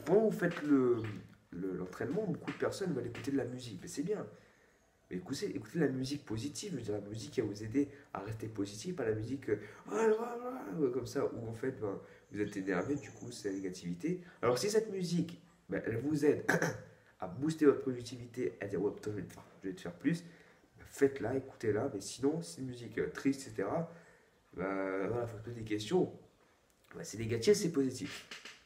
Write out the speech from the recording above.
pendant que vous faites l'entraînement, beaucoup de personnes veulent écouter de la musique, mais c'est bien. Mais écoutez de la musique positive, je veux dire, la musique qui va vous aider à rester positif, pas la musique comme ça, où en fait ben, vous êtes énervé, du coup c'est la négativité. Alors si cette musique, ben, elle vous aide à booster votre productivité, à dire ouais putain je vais te faire plus, ben, faites-la, écoutez-la, mais sinon c'est une musique triste, etc. Ben, voilà, faut se poser des questions. Ben, c'est négatif, c'est positif.